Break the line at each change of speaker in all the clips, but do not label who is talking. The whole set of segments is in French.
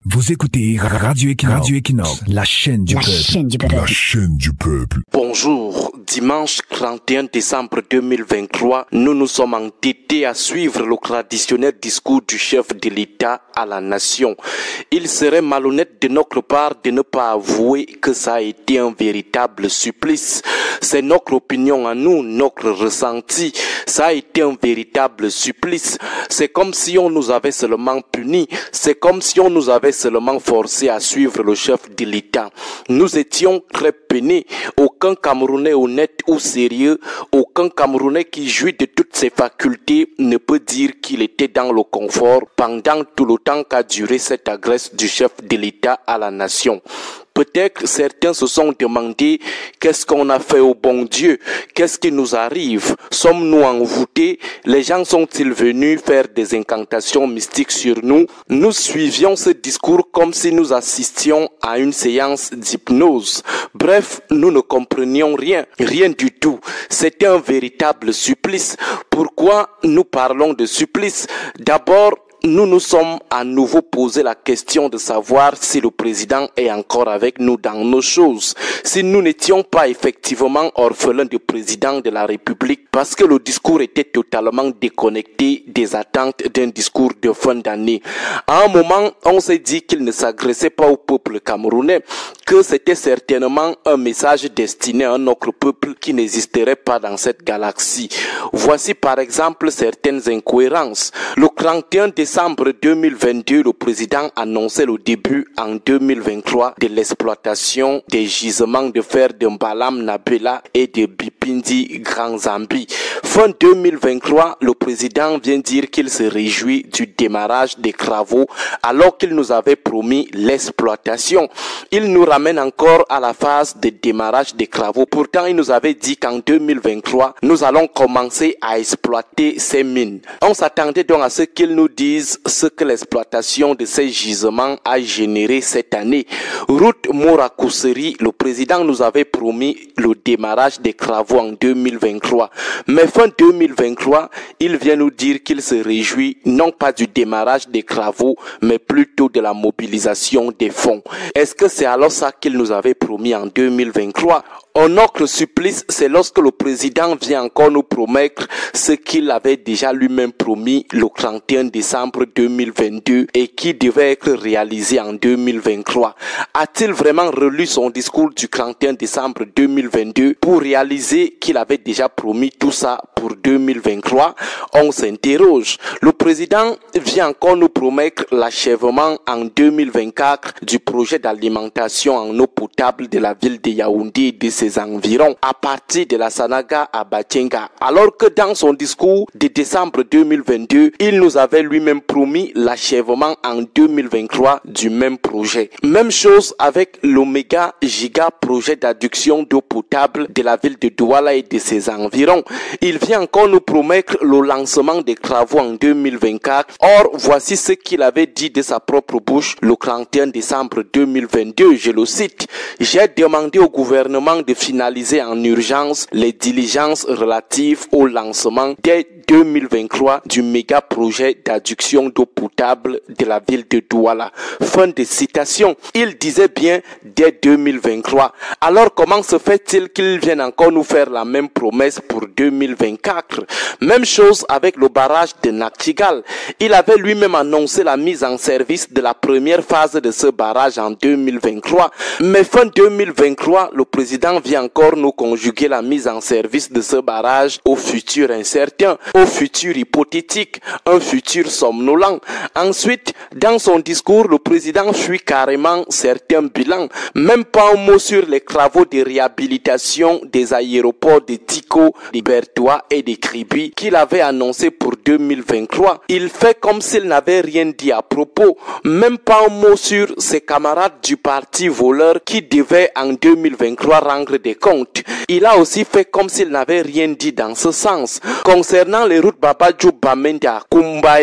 Vous écoutez Radio Equinox, la chaîne du peuple.
La chaîne du peuple.
Bonjour, dimanche 31 décembre 2023, nous nous sommes entêtés à suivre le traditionnel discours du chef de l'État à la nation. Il serait malhonnête de notre part de ne pas avouer que ça a été un véritable supplice. C'est notre opinion à nous, notre ressenti. Ça a été un véritable supplice. C'est comme si on nous avait seulement punis. C'est comme si on nous avait seulement forcé à suivre le chef de l'État. Nous étions très peinés. Aucun Camerounais honnête ou sérieux, aucun Camerounais qui jouit de toutes ses facultés ne peut dire qu'il était dans le confort pendant tout le temps qu'a duré cette agresse du chef de l'État à la nation. Peut-être certains se sont demandé qu'est-ce qu'on a fait au bon Dieu, qu'est-ce qui nous arrive, sommes-nous envoûtés, les gens sont-ils venus faire des incantations mystiques sur nous? Nous suivions ce discours comme si nous assistions à une séance d'hypnose. Bref, nous ne comprenions rien du tout. C'était un véritable supplice. Pourquoi nous parlons de supplice? D'abord, nous nous sommes à nouveau posé la question de savoir si le président est encore avec nous dans nos choses, si nous n'étions pas effectivement orphelins du président de la République parce que le discours était totalement déconnecté des attentes d'un discours de fin d'année. À un moment, on s'est dit qu'il ne s'agressait pas au peuple camerounais, que c'était certainement un message destiné à un autre peuple qui n'existerait pas dans cette galaxie. Voici par exemple certaines incohérences. Le 31 décembre 2022, le président annonçait le début en 2023 de l'exploitation des gisements de fer de Mbalam Nabela et de Bipindi Grand Zambi. Fin 2023, le président vient dire qu'il se réjouit du démarrage des travaux alors qu'il nous avait promis l'exploitation. Il nous ramène encore à la phase de démarrage des travaux. Pourtant, il nous avait dit qu'en 2023, nous allons commencer à exploiter ces mines. On s'attendait donc à ce qu'il nous dise ce que l'exploitation de ces gisements a généré cette année. Route Morakousseri, le président nous avait promis le démarrage des travaux en 2023. Mais fin 2023, il vient nous dire qu'il se réjouit non pas du démarrage des travaux, mais plutôt de la mobilisation des fonds. Est-ce que c'est alors ça qu'il nous avait promis en 2023? Un autre supplice, c'est lorsque le président vient encore nous promettre ce qu'il avait déjà lui-même promis le 31 décembre 2022 et qui devait être réalisé en 2023. A-t-il vraiment relu son discours du 31 décembre 2022 pour réaliser qu'il avait déjà promis tout ça pour 2023? On s'interroge. Le président vient encore nous promettre l'achèvement en 2024 du projet d'alimentation en eau potable de la ville de Yaoundé et de ses environs à partir de la Sanaga à Batenga. Alors que dans son discours de décembre 2022, il nous avait lui-même promis l'achèvement en 2023 du même projet. Même chose avec l'Oméga Giga projet d'adduction d'eau potable de la ville de Douala et de ses environs. Il vient encore nous promettre le lancement des travaux en 2024. Or, voici ce qu'il avait dit de sa propre bouche le 31 décembre 2022. Je le cite. J'ai demandé au gouvernement de finaliser en urgence les diligences relatives au lancement dès 2023 du méga projet d'adduction d'eau potable de la ville de Douala. Fin de citation. Il disait bien dès 2023. Alors comment se fait-il qu'ils viennent encore nous faire la même promesse pour 2024? Même chose avec le barrage de Naktigal. Il avait lui-même annoncé la mise en service de la première phase de ce barrage en 2023. Mais fin 2023, le président vient encore nous conjuguer la mise en service de ce barrage au futur incertain, au futur hypothétique, un futur somnolent. Ensuite, dans son discours, le président fuit carrément certains bilans, même pas un mot sur les travaux de réhabilitation des aéroports de Tico, de Bertois et de Kribi qu'il avait annoncé pour 2023. Il fait comme s'il n'avait rien dit à propos, même pas un mot sur ses camarades du parti voleur qui devaient en 2023 rendre des comptes. Il a aussi fait comme s'il n'avait rien dit dans ce sens. Concernant les routes Babadjou Bamenda, Kumbaï,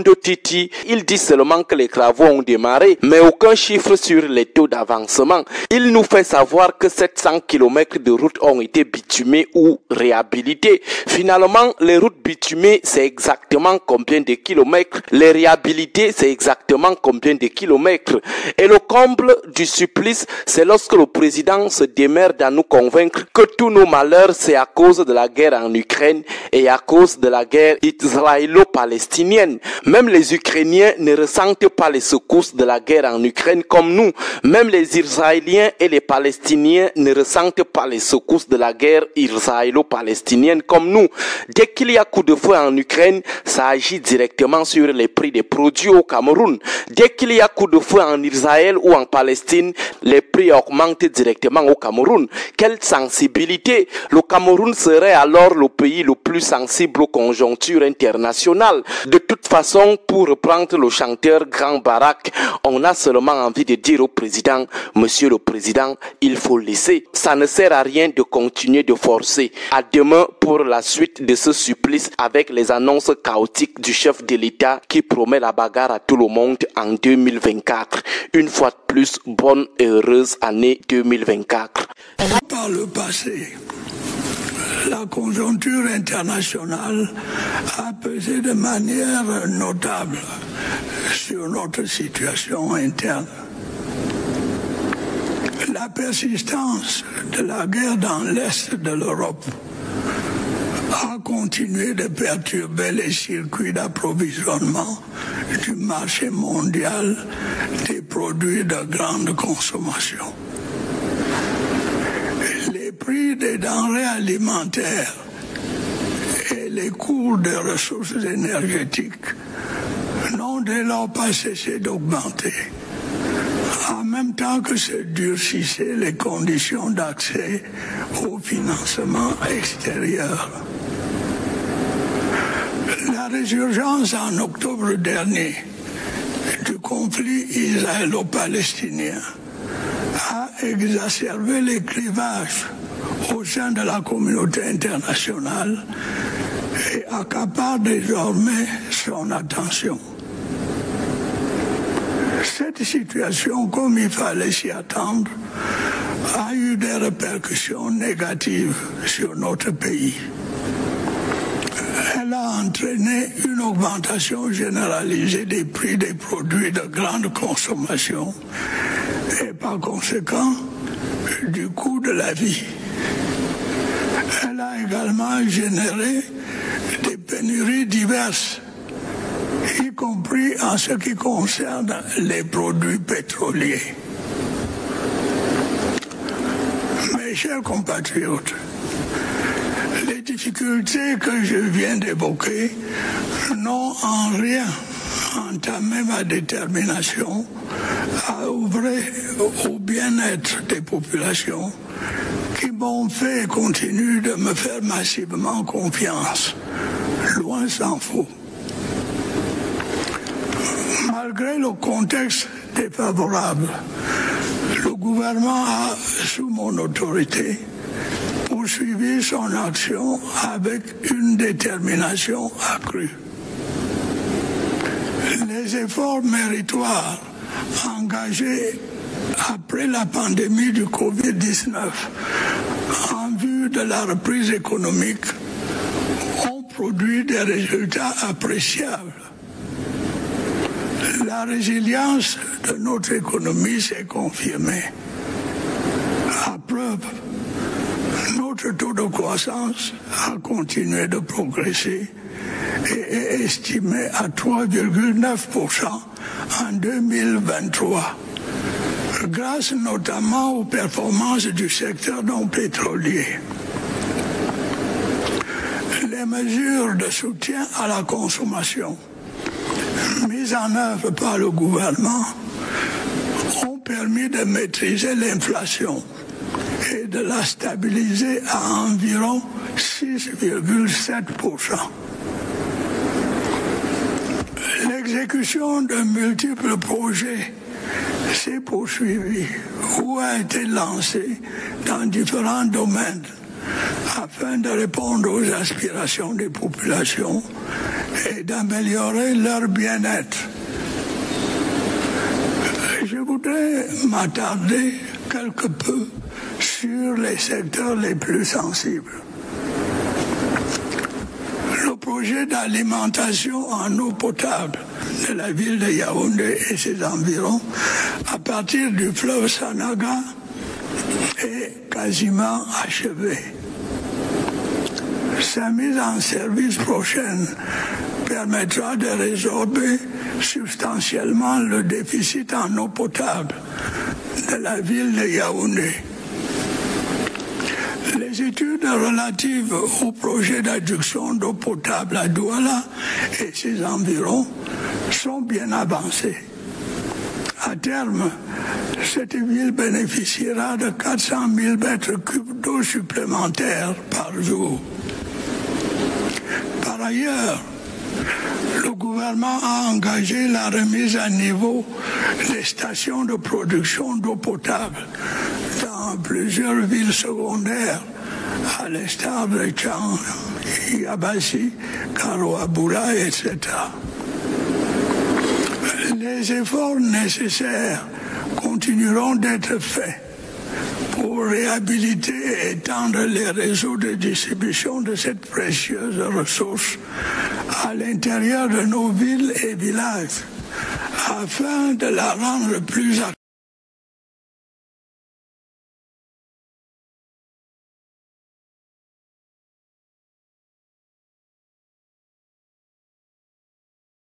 Kondo Titi, il dit seulement que les travaux ont démarré, mais aucun chiffre sur les taux d'avancement. Il nous fait savoir que 700 km de routes ont été bitumées ou réhabilitées. Finalement, les routes bitumées, c'est exactement combien de kilomètres? Les réhabilitées, c'est exactement combien de kilomètres? Et le comble du supplice, c'est lorsque le président se démerde à nous convaincre que tous nos malheurs, c'est à cause de la guerre en Ukraine et à cause de la guerre israélo-palestinienne. Même les Ukrainiens ne ressentent pas les secousses de la guerre en Ukraine comme nous. Même les Israéliens et les Palestiniens ne ressentent pas les secousses de la guerre israélo-palestinienne comme nous. Dès qu'il y a coup de feu en Ukraine, ça agit directement sur les prix des produits au Cameroun. Dès qu'il y a coup de feu en Israël ou en Palestine, les prix augmentent directement au Cameroun. Quelle sensibilité! Le Cameroun serait alors le pays le plus sensible aux conjonctures internationales. De toute façon, pour reprendre le chanteur Grand Barak, on a seulement envie de dire au président, Monsieur le Président, il faut laisser. Ça ne sert à rien de continuer de forcer. À demain pour la suite de ce supplice avec les annonces chaotiques du chef de l'État qui promet la bagarre à tout le monde en 2024. Une fois de plus, bonne et heureuse année 2024.
Par le passé, la conjoncture internationale a pesé de manière notable sur notre situation interne. La persistance de la guerre dans l'Est de l'Europe a continué de perturber les circuits d'approvisionnement du marché mondial des produits de grande consommation. Les prix des denrées alimentaires et les cours des ressources énergétiques n'ont dès lors pas cessé d'augmenter, en même temps que se durcissaient les conditions d'accès au financement extérieur. La résurgence en octobre dernier du conflit israélo-palestinien a exacerbé les clivages au sein de la communauté internationale et accapare désormais son attention. Cette situation, comme il fallait s'y attendre, a eu des répercussions négatives sur notre pays. Elle a entraîné une augmentation généralisée des prix des produits de grande consommation et par conséquent du coût de la vie. Elle a également généré des pénuries diverses, y compris en ce qui concerne les produits pétroliers. Mes chers compatriotes, les difficultés que je viens d'évoquer n'ont en rien entamé ma détermination à œuvrer au bien-être des populations qui m'ont fait et continuent de me faire massivement confiance, loin s'en faut. Malgré le contexte défavorable, le gouvernement a, sous mon autorité, poursuivi son action avec une détermination accrue. Les efforts méritoires engagés après la pandémie du Covid-19 en vue de la reprise économique ont produit des résultats appréciables. La résilience de notre économie s'est confirmée. À preuve, notre taux de croissance a continué de progresser et est estimé à 3,9% en 2023, grâce notamment aux performances du secteur non pétrolier. Les mesures de soutien à la consommation mises en œuvre par le gouvernement ont permis de maîtriser l'inflation et de la stabiliser à environ 6,7%. L'exécution de multiples projets s'est poursuivie ou a été lancée dans différents domaines afin de répondre aux aspirations des populations et d'améliorer leur bien-être. Je voudrais m'attarder quelque peu sur les secteurs les plus sensibles. Le projet d'alimentation en eau potable de la ville de Yaoundé et ses environs à partir du fleuve Sanaga est quasiment achevé. Sa mise en service prochaine permettra de résorber substantiellement le déficit en eau potable de la ville de Yaoundé. Les études relatives au projet d'adduction d'eau potable à Douala et ses environs sont bien avancées. À terme, cette ville bénéficiera de 400 000 mètres cubes d'eau supplémentaires par jour. Par ailleurs, le gouvernement a engagé la remise à niveau des stations de production d'eau potable dans plusieurs villes secondaires, à l'instar de Tchang, Yabassi, Karoaboula, etc. Les efforts nécessaires continueront d'être faits pour réhabiliter et étendre les réseaux de distribution de cette précieuse ressource à l'intérieur de nos villes et villages, afin de la rendre plus